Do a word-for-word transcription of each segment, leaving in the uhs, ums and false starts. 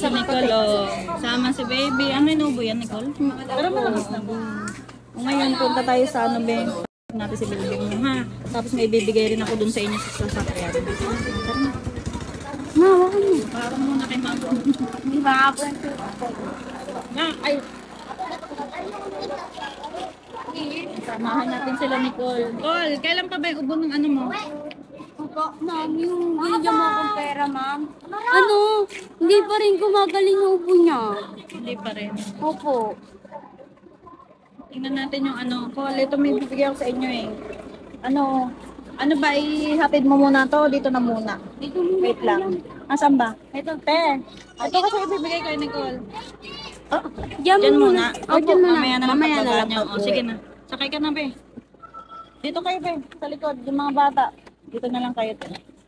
Nicole, oh. Sama si baby. Ano inubo yan, Nicole? Pero malakas na po. O ngayon, punta tayo sa ano, be. Natin si baby mo, ha? Tapos may bibigay rin ako dun sa inyo sa sasakyan. Ma, wala mo. Parang muna kay Mago. Hindi ba ako? Na, ay. Samahan natin sila, Nicole. Nicole, kailan pa ba yung ubo ng ano mo? Opo, ma'am, yung binigyan mo akong pera, ma'am. Ano? Hindi pa rin gumagaling yung ubo niya. Hindi pa rin. Opo. Tingnan natin yung ano. Nicole, ito may bibigyan ko sa inyo eh. Ano, ano ba, ihatid mo muna to? Dito na muna. Dito muna. Wait lang. Asan ba? Ito, te. Ito kasi ibibigay kay Nicole. Oh, diyan Diyan muna. muna. Oh, Opo, diyan muna. mamaya na lang Mamaya na pagbagaan lang niyo. po. O, sige na. Sakay ka na, be. Dito kayo, be. Sa likod, yung mga bata. Dito na lang kayo, te.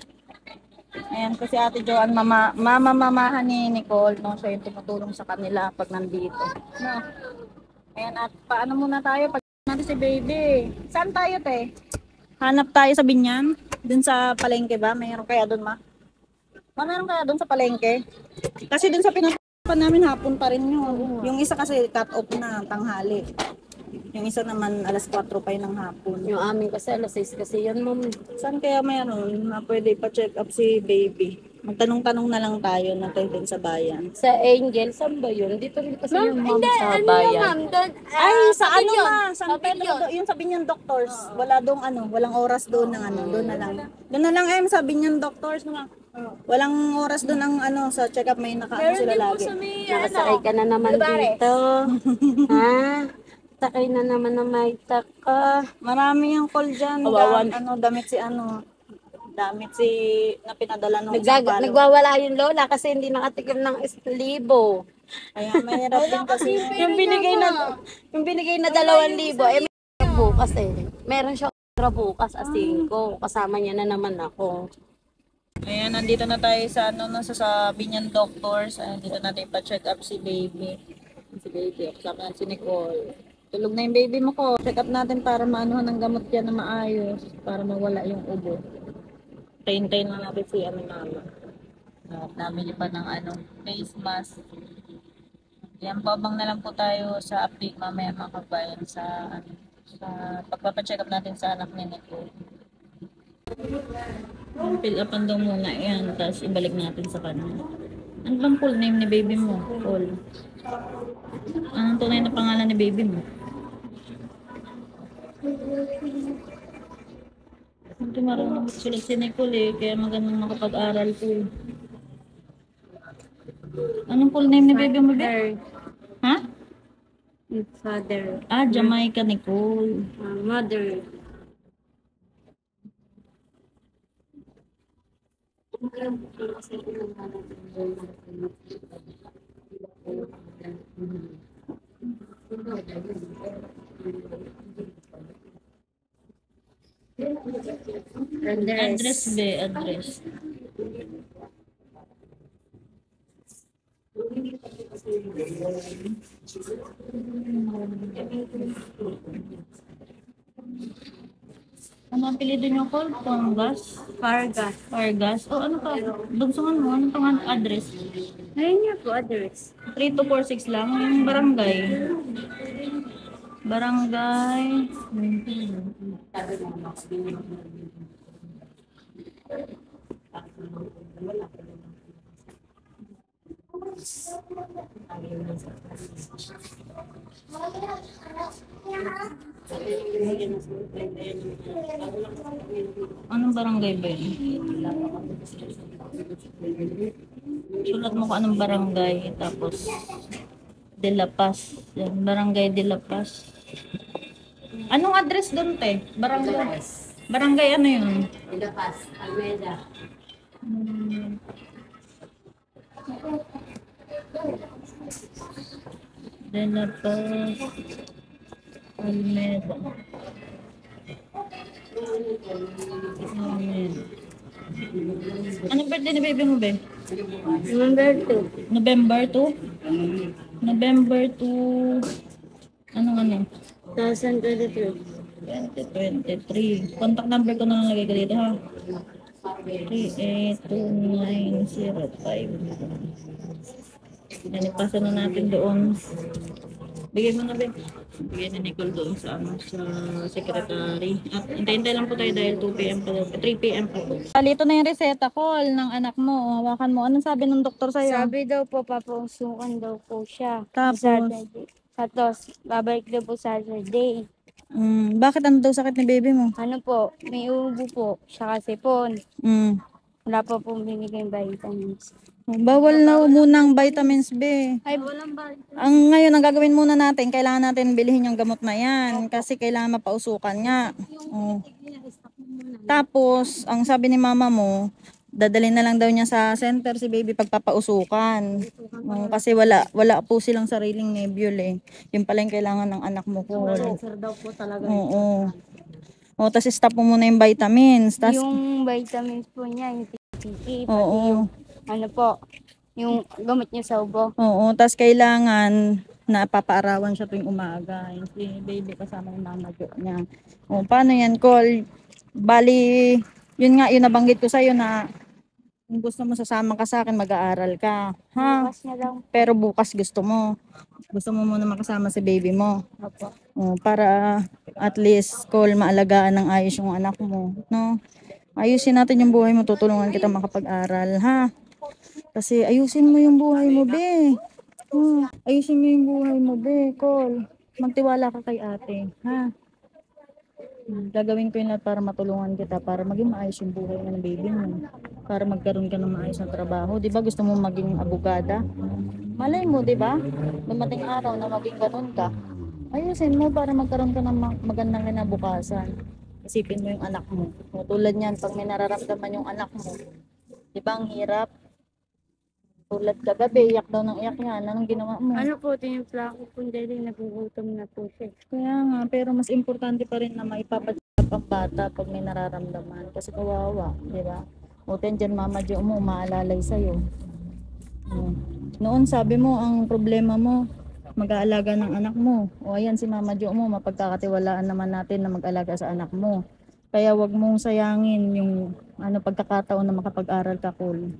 Ayan, kasi Ate Joanne, mama, mama mamahan ni Nicole, no? Siya yung tumutulong sa kanila pag nandito. No? Ayan, at paano muna tayo? Pag natin si baby. Saan tayo, te? Hanap tayo sa Binyan? Dun sa palengke ba? Mayroon kaya dun, ma? Ma, meron kaya dun sa palengke? Kasi dun sa pinag-usapan namin hapon pa rin yun. Yung isa kasi cut off na tanghali. Yung isa naman alas kwatro pa yun ng hapon. Yung amin kasi alas sais kasi yan, ma'am. Saan kaya mayroon na pwede pa-check up si baby? Magtanong-tanong na lang tayo na tayo din sa bayan. Sa Angel, saan ba yun? Dito rin kasi yung ma'am sa ano bayan. Ay, sa ano ma? San Pedro, do, yung sabi niyan doctors. Wala dong ano, walang oras doon ng ano, doon na lang. Doon na lang em, sabi niyan doctors mga. Walang oras doon ang ano sa check up, may nakaano sila lagi. Nakasakay ka na naman dito. Ha? Sakay na naman na may taka. Marami yung call diyan. Kawawan. Ano, damit si ano. Damit si na pinadala nung Nagzag- isang palo. nagwawala yung lola kasi hindi nakatikim ng libo. Kaya mahirap din kasi. Yung binigay na yung binigay na dalawang libo, eh may bukas eh. Meron siya extra bukas as ko. Kasama niya na naman ako. Ayan, nandito na tayo sa ano, nasa sa Binyan Doctors. Ayan, dito natin pa-check up si baby. Si baby, kasama na si Nicole. Tulog na yung baby mo ko. Check up natin para maanuhan ng gamot yan na maayos. Para mawala yung ubo. Tayin-tayin na natin si ano mama. At namili pa ng ano, face mask. Yan, babang na lang po tayo sa update mamaya mga kabayan sa, ano, sa pagpapacheck up natin sa anak ni Nicole. Fill upan daw muna yan, tapos ibalik natin sa kanya. Ano bang full name ni baby mo? Paul. Anong tunay na pangalan ni baby mo? Hindi marunong sulat si Nicole eh, kaya magandang makapag-aral ko eh. Anong full name ni baby mo, baby? Ha? Father. Ah, Jamaica Nicole. Uh, mother. Address. Address be, address. Ano ang apelido niyo ko? Tongas? Vargas. Vargas? O ano ka? Bunsungan mo? Anong pang address? Ayun niya po, address. three two four six lang. Yung barangay. Barangay. Anong barangay ba yun? Sulat mo ko anong barangay, tapos De La Paz. Yan, barangay De La Paz. Anong address doon, te? Barangay. Barangay ano yun? De La Paz, Almeida. Hmm. De La Paz, Almeida. Amen. Anong birthday ni baby mo, be? Number two. November two? November two. Anong ano? twenty twenty-three. twenty twenty-three. Contact number ko na lang lagay ko dito, ha? three eight two nine zero five. Pinipasa na natin doon. Bigay mo na, Ben. Bigay ni Nicole doon sa, ano, sa secretary. At hintay-hintay lang po tayo dahil two p m pa daw. three p m pa po. Alito na yung reseta, call ng anak mo. Hawakan mo. Anong sabi ng doktor sa'yo? Sabi daw po, papausukan daw po siya. Tapos? Saturday. Tapos, babalik daw po Saturday. Mm, bakit ano daw sakit ni baby mo? Ano po, may ubo po. Siya kasi po, Mm. wala pa pong binigay vitamins. Bawal na muna ang vitamins B. Ay, walang ba? Ang ngayon, ang gagawin muna natin, kailangan natin bilhin yung gamot na yan. Kasi kailangan mapausukan nga. Oh. Tapos, ang sabi ni mama mo, dadalhin na lang daw niya sa center si baby pagpapausukan. Oh, kasi wala wala po silang sariling nebule eh. Yung pala yung kailangan ng anak mo po. Sir daw po talaga. Oo. Oh, tapos stop mo muna yung vitamins. Tas, Yung vitamins po niya, yung T C K, pati oo. yung, ano po, yung gamot niya sa ubo. Oo, tas kailangan na papaarawan siya tuwing umaga. Yung si baby kasama yung mama Jo niya. O, paano yan, Col? Bali, yun nga, yun nabanggit ko sa'yo na kung gusto mo sasama ka sa akin, mag-aaral ka. Ha? Bukas na lang. Pero bukas gusto mo. Gusto mo muna makasama si baby mo. Opo. O, para at least, Col, maalagaan ng ayos yung anak mo. No? Ayusin natin yung buhay mo, tutulungan kita makapag-aral, ha? Kasi ayusin mo yung buhay mo, be. Hmm, ayusin mo yung buhay mo, be, Col. Magtiwala ka kay ate, ha? Hmm, gagawin ko yun lahat para matulungan kita, para maging maayos yung buhay ng baby mo. Para magkaroon ka ng maayos na trabaho. Di ba gusto mo maging abogada? Malay mo, di ba? Dumating araw na maging ganun ka. Ayusin mo para magkaroon ka ng ma- magandang kinabukasan. Isipin mo yung anak mo. O, tulad niyan, pag may nararamdaman yung anak mo, di ba ang hirap? Tulad kagabi, iyak daw ng iyak yan. Anong ginawa mo? Ano po, tinimpla ko po dahil nagugutom na po siya. Kaya nga, pero mas importante pa rin na maipapadala ang bata pag may nararamdaman. Kasi kawawa, di ba? O dyan, mama Jo mo, maalalay sa'yo. Hmm. Noon sabi mo, ang problema mo, mag-aalaga ng anak mo. O ayan si mama Jo mo, mapagkakatiwalaan naman natin na mag-alaga sa anak mo. Kaya wag mong sayangin yung ano pagkakataon na makapag-aral ka, Col.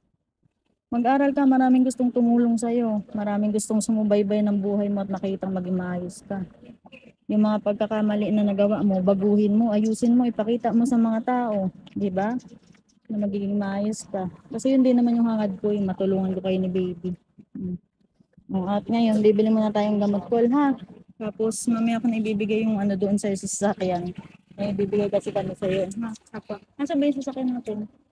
Mag-aral ka, maraming gustong tumulong sa'yo. Maraming gustong sumubaybay ng buhay mo at makitang maging maayos ka. Yung mga pagkakamali na nagawa mo, baguhin mo, ayusin mo, ipakita mo sa mga tao. Di ba? Na magiging maayos ka. Kasi yun din naman yung hangad ko, yung matulungan ko kayo ni baby. Hmm. O, at ngayon, bibili mo na tayong gamot, Col, ha? Tapos, mamaya ko na ibibigay yung ano doon sa'yo sa sasakyan. May ibibigay kasi kami sa'yo. Ha? Apo. Nasaan ba yung sasakyan natin?